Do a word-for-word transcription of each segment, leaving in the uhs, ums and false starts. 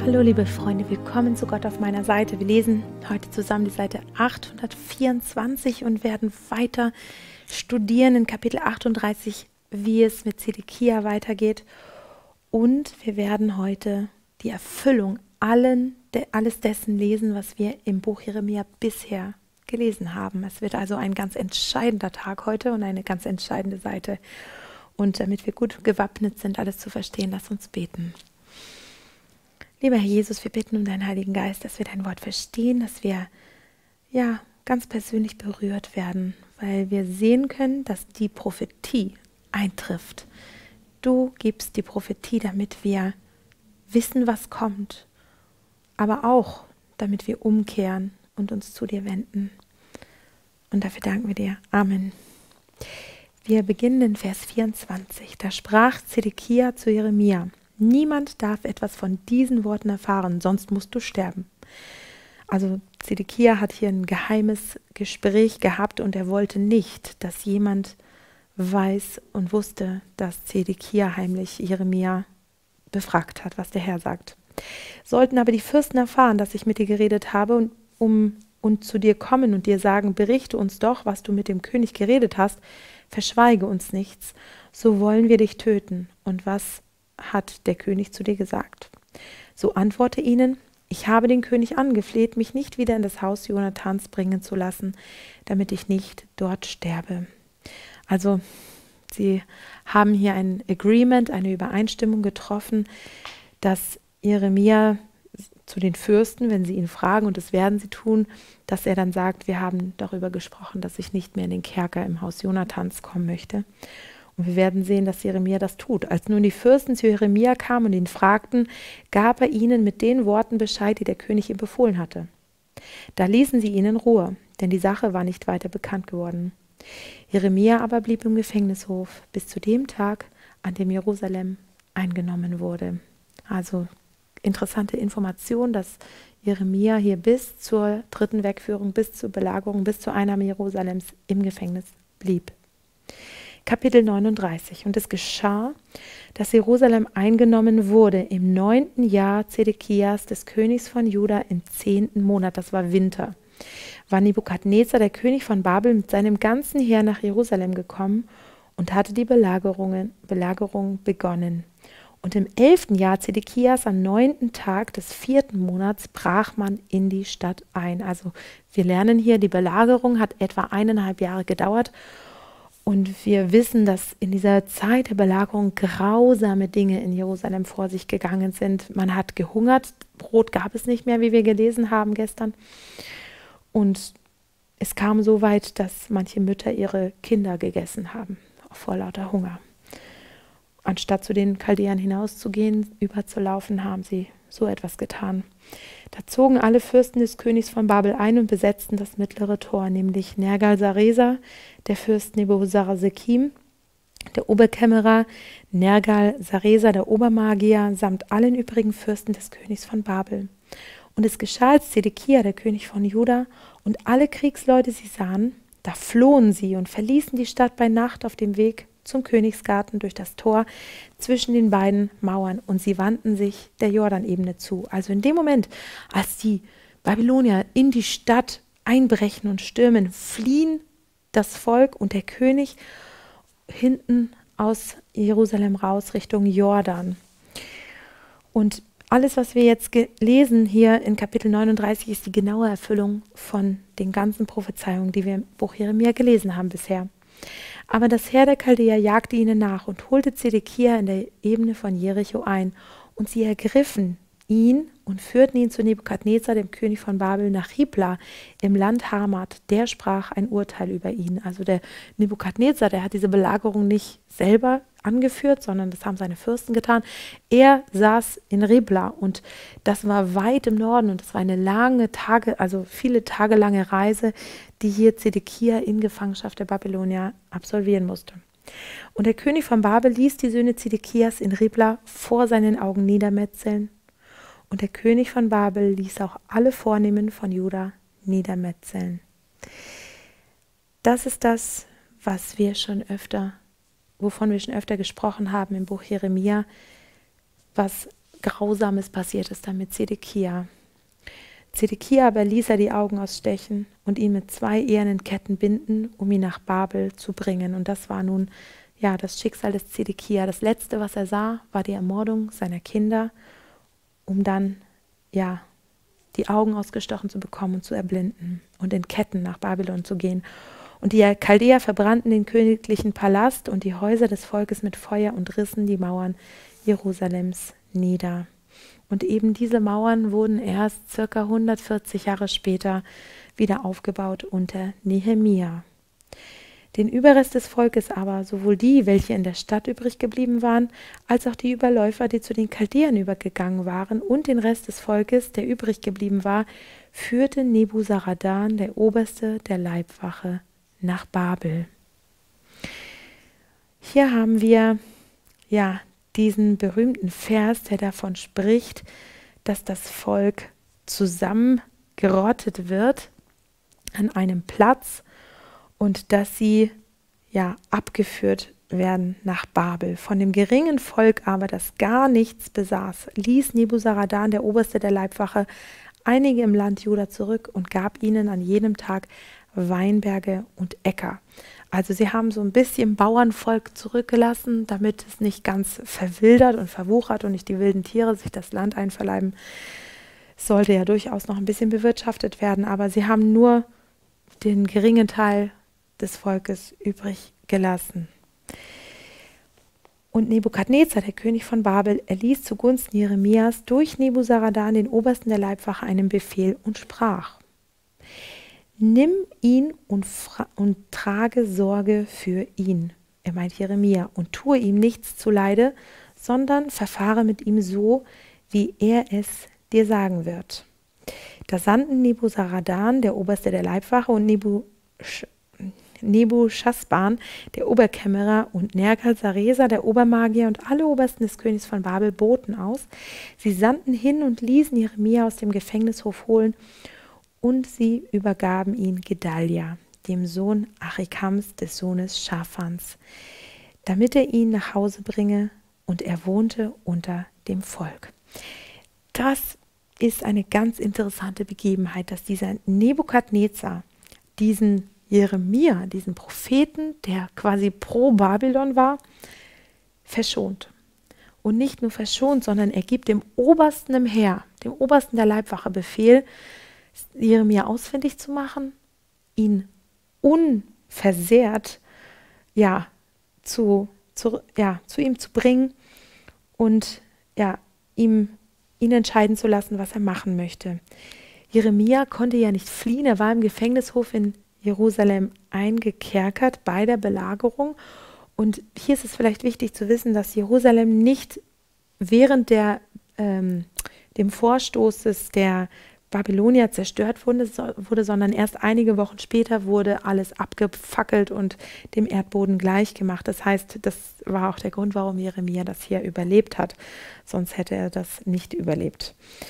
Hallo liebe Freunde, willkommen zu Gott auf meiner Seite. Wir lesen heute zusammen die Seite achthundertvierundzwanzig und werden weiter studieren in Kapitel achtunddreißig, wie es mit Zedekia weitergeht. Und wir werden heute die Erfüllung allen, de, alles dessen lesen, was wir im Buch Jeremia bisher gelesen haben. Es wird also ein ganz entscheidender Tag heute und eine ganz entscheidende Seite. Und damit wir gut gewappnet sind, alles zu verstehen, lass uns beten. Lieber Herr Jesus, wir bitten um deinen Heiligen Geist, dass wir dein Wort verstehen, dass wir ja ganz persönlich berührt werden, weil wir sehen können, dass die Prophetie eintrifft. Du gibst die Prophetie, damit wir wissen, was kommt, aber auch, damit wir umkehren und uns zu dir wenden. Und dafür danken wir dir. Amen. Wir beginnen in Vers vierundzwanzig. Da sprach Zedekia zu Jeremia: Niemand darf etwas von diesen Worten erfahren, sonst musst du sterben. Also Zedekia hat hier ein geheimes Gespräch gehabt und er wollte nicht, dass jemand weiß und wusste, dass Zedekia heimlich Jeremia befragt hat, was der Herr sagt. Sollten aber die Fürsten erfahren, dass ich mit dir geredet habe und um und zu dir kommen und dir sagen, berichte uns doch, was du mit dem König geredet hast, verschweige uns nichts, so wollen wir dich töten. Und was hat der König zu dir gesagt? So antworte ihnen: Ich habe den König angefleht, mich nicht wieder in das Haus Jonathans bringen zu lassen, damit ich nicht dort sterbe. Also sie haben hier ein Agreement, eine Übereinstimmung getroffen, dass Jeremia zu den Fürsten, wenn sie ihn fragen, und das werden sie tun, dass er dann sagt, wir haben darüber gesprochen, dass ich nicht mehr in den Kerker im Haus Jonathans kommen möchte. Und wir werden sehen, dass Jeremia das tut. Als nun die Fürsten zu Jeremia kamen und ihn fragten, gab er ihnen mit den Worten Bescheid, die der König ihm befohlen hatte. Da ließen sie ihn in Ruhe, denn die Sache war nicht weiter bekannt geworden. Jeremia aber blieb im Gefängnishof bis zu dem Tag, an dem Jerusalem eingenommen wurde. Also interessante Information, dass Jeremia hier bis zur dritten Wegführung, bis zur Belagerung, bis zur Einnahme Jerusalems im Gefängnis blieb. Kapitel neununddreißig. Und es geschah, dass Jerusalem eingenommen wurde im neunten Jahr Zedekias, des Königs von Juda, im zehnten Monat, das war Winter, war Nebukadnezar, der König von Babel, mit seinem ganzen Heer nach Jerusalem gekommen und hatte die Belagerungen, Belagerung begonnen. Und im elften Jahr Zedekias, am neunten Tag des vierten Monats, brach man in die Stadt ein. Also wir lernen hier, die Belagerung hat etwa eineinhalb Jahre gedauert. Und wir wissen, dass in dieser Zeit der Belagerung grausame Dinge in Jerusalem vor sich gegangen sind. Man hat gehungert, Brot gab es nicht mehr, wie wir gelesen haben gestern. Und es kam so weit, dass manche Mütter ihre Kinder gegessen haben, vor lauter Hunger. Anstatt zu den Chaldäern hinauszugehen, überzulaufen, haben sie so etwas getan. Da zogen alle Fürsten des Königs von Babel ein und besetzten das mittlere Tor, nämlich Nergal-Sareser, der Fürst Nebo-Sarsekim, der Oberkämmerer, Nergal-Sareser, der Obermagier, samt allen übrigen Fürsten des Königs von Babel. Und es geschah, als Zedekia, der König von Juda, und alle Kriegsleute sie sahen, da flohen sie und verließen die Stadt bei Nacht auf dem Weg zum Königsgarten durch das Tor zwischen den beiden Mauern, und sie wandten sich der Jordanebene zu. Also in dem Moment, als die Babylonier in die Stadt einbrechen und stürmen, fliehen das Volk und der König hinten aus Jerusalem raus Richtung Jordan. Und alles, was wir jetzt lesen hier in Kapitel neununddreißig, ist die genaue Erfüllung von den ganzen Prophezeiungen, die wir im Buch Jeremia gelesen haben bisher. Aber das Heer der Chaldäer jagte ihnen nach und holte Zedekia in der Ebene von Jericho ein. Und sie ergriffen ihn und führten ihn zu Nebukadnezar, dem König von Babel, nach Ribla im Land Hamat. Der sprach ein Urteil über ihn. Also der Nebukadnezar, der hat diese Belagerung nicht selber angeführt, sondern das haben seine Fürsten getan. Er saß in Ribla und das war weit im Norden und das war eine lange Tage, also viele Tage lange Reise, die hier Zedekia in Gefangenschaft der Babylonier absolvieren musste. Und der König von Babel ließ die Söhne Zedekias in Ribla vor seinen Augen niedermetzeln. Und der König von Babel ließ auch alle Vornehmen von Juda niedermetzeln. Das ist das, was wir schon öfter, wovon wir schon öfter gesprochen haben im Buch Jeremia, was Grausames passiert ist dann mit Zedekia. Zedekia aber ließ er die Augen ausstechen und ihn mit zwei ehernen Ketten binden, um ihn nach Babel zu bringen. Und das war nun ja das Schicksal des Zedekia. Das Letzte, was er sah, war die Ermordung seiner Kinder, um dann ja die Augen ausgestochen zu bekommen und zu erblinden und in Ketten nach Babylon zu gehen. Und die Chaldäer verbrannten den königlichen Palast und die Häuser des Volkes mit Feuer und rissen die Mauern Jerusalems nieder. Und eben diese Mauern wurden erst circa hundertvierzig Jahre später wieder aufgebaut unter Nehemia. Den Überrest des Volkes aber, sowohl die, welche in der Stadt übrig geblieben waren, als auch die Überläufer, die zu den Chaldäern übergegangen waren, und den Rest des Volkes, der übrig geblieben war, führte Nebuzaradan, der Oberste der Leibwache, nach Babel. Hier haben wir ja diesen berühmten Vers, der davon spricht, dass das Volk zusammengerottet wird an einem Platz und dass sie ja abgeführt werden nach Babel. Von dem geringen Volk aber, das gar nichts besaß, ließ Nebuzaradan, der Oberste der Leibwache, einige im Land Juda zurück und gab ihnen an jedem Tag Weinberge und Äcker. Also sie haben so ein bisschen Bauernvolk zurückgelassen, damit es nicht ganz verwildert und verwuchert und nicht die wilden Tiere sich das Land einverleiben. Es sollte ja durchaus noch ein bisschen bewirtschaftet werden, aber sie haben nur den geringen Teil des Volkes übrig gelassen. Und Nebukadnezar, der König von Babel, erließ zugunsten Jeremias durch Nebuzaradan, den Obersten der Leibwache, einen Befehl und sprach: Nimm ihn und, und trage Sorge für ihn, er meint Jeremia, und tue ihm nichts zuleide, sondern verfahre mit ihm so, wie er es dir sagen wird. Da sandten Nebuzaradan, der Oberste der Leibwache, und Nebusch Nebuschasban, der Oberkämmerer, und Nergal-Sareser, der Obermagier, und alle Obersten des Königs von Babel boten aus. Sie sandten hin und ließen Jeremia aus dem Gefängnishof holen, und sie übergaben ihn Gedalia, dem Sohn Achikams, des Sohnes Schafans, damit er ihn nach Hause bringe, und er wohnte unter dem Volk. Das ist eine ganz interessante Begebenheit, dass dieser Nebukadnezar diesen Jeremia, diesen Propheten, der quasi pro Babylon war, verschont. Und nicht nur verschont, sondern er gibt dem Obersten im Heer, dem Obersten der Leibwache, Befehl, Jeremia ausfindig zu machen, ihn unversehrt ja, zu, zu, ja, zu ihm zu bringen und ja, ihm, ihn entscheiden zu lassen, was er machen möchte. Jeremia konnte ja nicht fliehen, er war im Gefängnishof in Jerusalem eingekerkert bei der Belagerung. Und hier ist es vielleicht wichtig zu wissen, dass Jerusalem nicht während der, ähm, dem Vorstoßes der Babylonier zerstört wurde, so, wurde, sondern erst einige Wochen später wurde alles abgefackelt und dem Erdboden gleichgemacht. Das heißt, das war auch der Grund, warum Jeremia das hier überlebt hat. Sonst hätte er das nicht überlebt.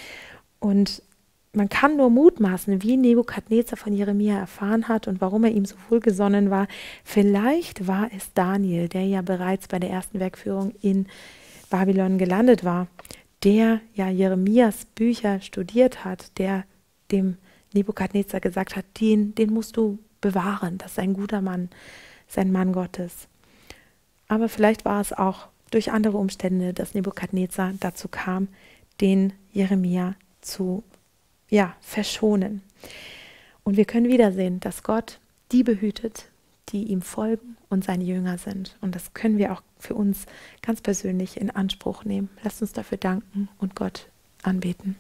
Und man kann nur mutmaßen, wie Nebukadnezar von Jeremia erfahren hat und warum er ihm so wohlgesonnen war. Vielleicht war es Daniel, der ja bereits bei der ersten Werkführung in Babylon gelandet war, der ja Jeremias Bücher studiert hat, der dem Nebukadnezar gesagt hat, den, den musst du bewahren, das ist ein guter Mann, ist ein Mann Gottes. Aber vielleicht war es auch durch andere Umstände, dass Nebukadnezar dazu kam, den Jeremia zu ja, verschonen. Und wir können wiedersehen, dass Gott die behütet, die ihm folgen und seine Jünger sind. Und das können wir auch für uns ganz persönlich in Anspruch nehmen. Lasst uns dafür danken und Gott anbeten.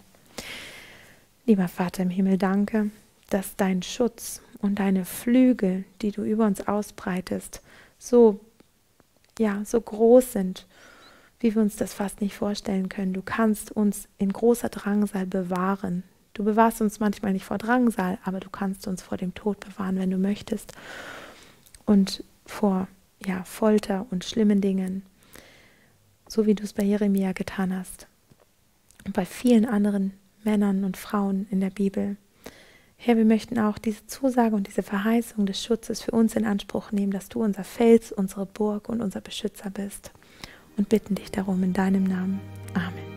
Lieber Vater im Himmel, danke, dass dein Schutz und deine Flügel, die du über uns ausbreitest, so, ja, so groß sind, wie wir uns das fast nicht vorstellen können. Du kannst uns in großer Drangsal bewahren. Du bewahrst uns manchmal nicht vor Drangsal, aber du kannst uns vor dem Tod bewahren, wenn du möchtest. Und vor ja, Folter und schlimmen Dingen, so wie du es bei Jeremia getan hast. Und bei vielen anderen Männern und Frauen in der Bibel. Herr, wir möchten auch diese Zusage und diese Verheißung des Schutzes für uns in Anspruch nehmen, dass du unser Fels, unsere Burg und unser Beschützer bist. Und bitten dich darum in deinem Namen. Amen.